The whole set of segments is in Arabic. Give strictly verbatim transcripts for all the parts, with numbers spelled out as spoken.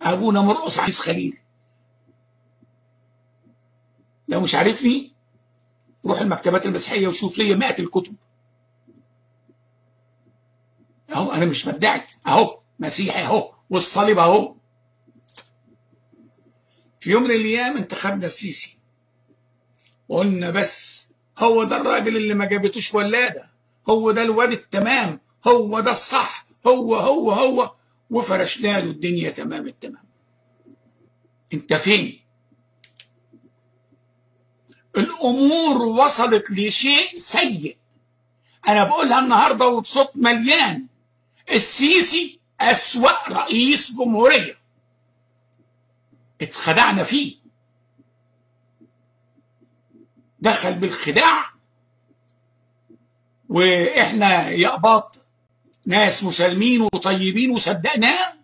ابونا مرقص عيس خليل. لو مش عارفني روح المكتبات المسيحيه وشوف لي مئة الكتب اهو. انا مش بدعي اهو، مسيحي اهو، والصليب اهو. في يوم من الايام انتخبنا السيسي وقلنا بس هو ده الراجل اللي ما جابتوش ولاده، هو ده الواد التمام، هو ده الصح، هو هو هو وفرشنا له الدنيا تمام التمام. انت فين؟ الامور وصلت لشيء سيء. انا بقولها النهارده وبصوت مليان، السيسي اسوأ رئيس جمهوريه. اتخدعنا فيه، دخل بالخداع، واحنا يقباط ناس مسالمين وطيبين وصدقناه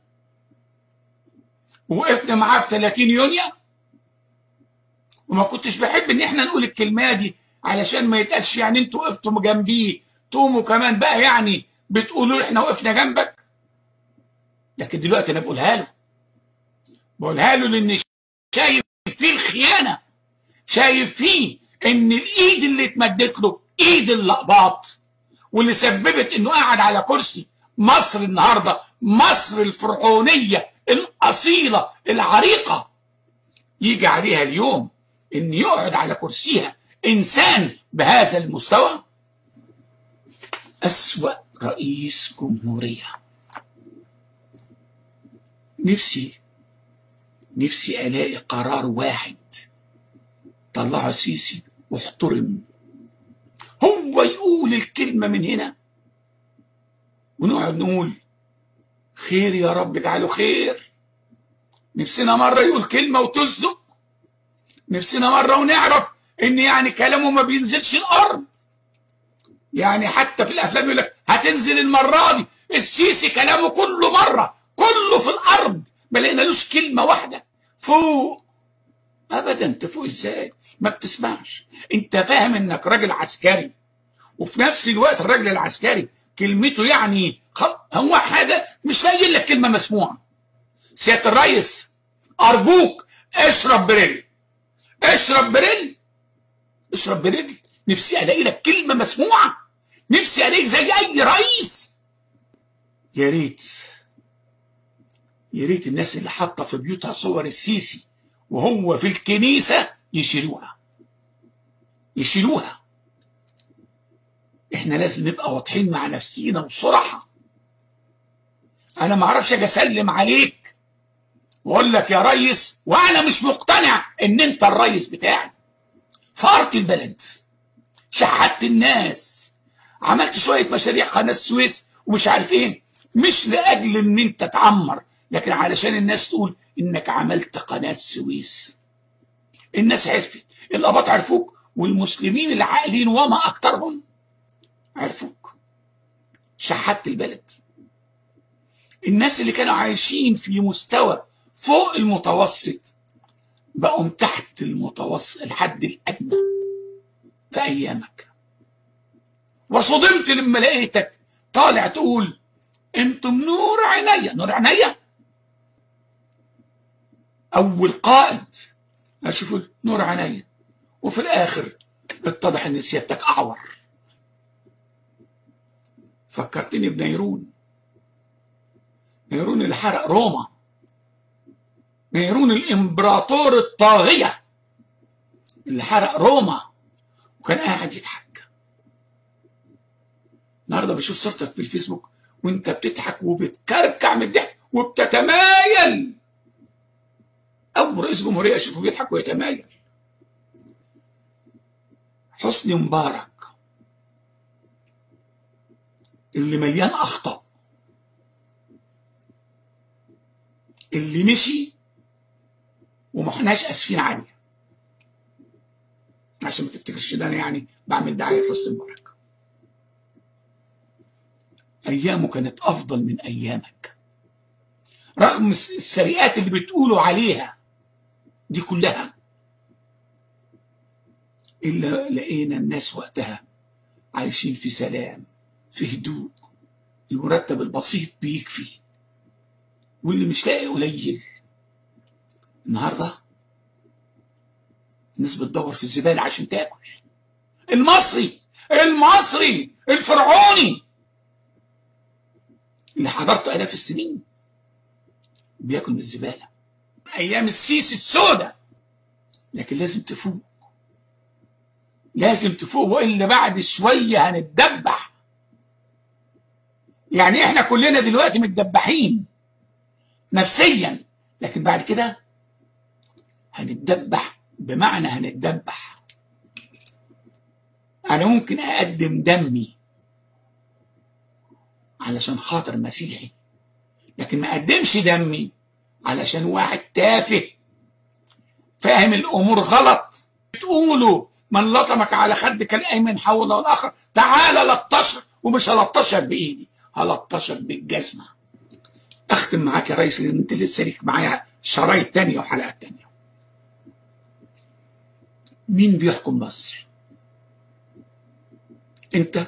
ووقفنا معاه في ثلاثين يونيو. وما كنتش بحب ان احنا نقول الكلمه دي علشان ما يتقالش يعني انتوا وقفتوا جنبيه تقوموا كمان بقى يعني بتقولوا احنا وقفنا جنبك. لكن دلوقتي انا بقولها له، بقولها له لان شايف فيه الخيانه، شايف فيه ان الايد اللي اتمدت له ايد اللقباط، واللي سببت انه قاعد على كرسي مصر النهارده، مصر الفرعونيه الاصيله العريقه، يجي عليها اليوم ان يقعد على كرسيها انسان بهذا المستوى. اسوأ رئيس جمهوريه. نفسي نفسي الاقي قرار واحد طلعه السيسي واحترم، هو يقول الكلمه من هنا ونقعد نقول خير يا رب اجعله خير. نفسنا مره يقول كلمه وتصدق، نفسنا مره ونعرف ان يعني كلامه ما بينزلش الارض. يعني حتى في الافلام يقول لك هتنزل المره دي، السيسي كلامه كله مره كله في الارض، ما لقينالوش كلمه واحده فوق ابدا. انت فوق ازاي؟ ما بتسمعش. انت فاهم انك راجل عسكري، وفي نفس الوقت الراجل العسكري كلمته يعني هو حاجه مش لاقي لك كلمه مسموعه. سياده الريس ارجوك اشرب بريل، اشرب بريل، اشرب بريل. نفسي الاقي لك كلمه مسموعه، نفسي الاقيك زي اي رئيس. يا ريت يا ريت الناس اللي حاطه في بيوتها صور السيسي وهو في الكنيسه يشيلوها، يشيلوها. احنا لازم نبقى واضحين مع نفسينا وصراحه. انا ما اعرفش اجي اسلم عليك واقول لك يا ريس وانا مش مقتنع ان انت الريس بتاعي. فقرت البلد، شحت الناس، عملت شويه مشاريع قناه السويس ومش عارف ايه، مش لاجل ان انت تعمر، لكن علشان الناس تقول انك عملت قناه السويس. الناس عرفت، الاباط عرفوك، والمسلمين العاقلين وما اكثرهم عرفوك. شحت البلد. الناس اللي كانوا عايشين في مستوى فوق المتوسط بقوا تحت المتوسط، الحد الادنى في ايامك. وصدمت لما لقيتك طالع تقول انتم نور عينيا. نور عينيا؟ اول قائد اشوف نور عينيا، وفي الاخر اتضح ان سيادتك اعور. فكرتني بنيرون، نيرون اللي حرق روما، نيرون الامبراطور الطاغية اللي حرق روما وكان قاعد يضحك. النهارده بشوف صورتك في الفيسبوك وانت بتضحك وبتكركع من الضحك وبتتمايل. اول رئيس جمهورية اشوفه بيضحك ويتمايل. حسني مبارك اللي مليان اخطاء، اللي مشي وما احناش اسفين عليه، عشان ما تفتكرش ده انا يعني بعمل دعايه لحسني مبارك. ايامه كانت افضل من ايامك، رغم السرقات اللي بتقولوا عليها دي كلها، الا لقينا الناس وقتها عايشين في سلام، في هدوء، المرتب البسيط بيكفي، واللي مش لاقي قليل. النهارده الناس بتدور في الزباله عشان تاكل. المصري المصري الفرعوني اللي حضرته آلاف السنين بياكل من الزباله ايام السيسي السوداء. لكن لازم تفوق، لازم تفوق، والا بعد شويه هنتدبح. يعني احنا كلنا دلوقتي متدبحين نفسيا، لكن بعد كده هنتدبح، بمعنى هنتدبح. انا ممكن اقدم دمي علشان خاطر مسيحي، لكن ما اقدمش دمي علشان واحد تافه فاهم الامور غلط. بتقولوا من لطمك على خدك الايمن حوله الاخر تعالى لطشك، ومش هلطشك بايدي، هلطشك بالجزمه. اختم معاك يا ريس لان انت لسه ليك معايا شرايط تانية وحلقات تانية. مين بيحكم مصر؟ انت؟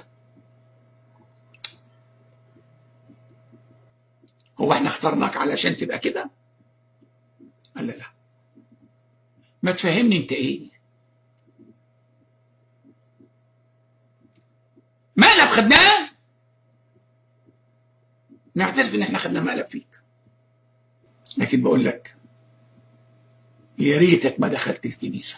هو احنا اخترناك علشان تبقى كده؟ قال لا لا، ما تفهمني انت ايه؟ مقلب خدناه؟ نعترف ان احنا خدنا مقلب فيك، لكن بقول لك يا ريتك ما دخلت الكنيسه.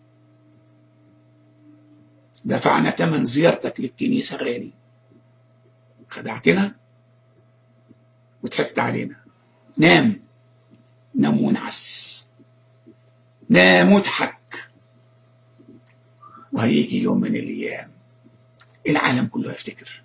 دفعنا ثمن زيارتك للكنيسه غالي، خدعتنا وضحكت علينا. نام نام ونعس، نام واضحك، وهيجي يوم من الايام العالم كله هيفتكر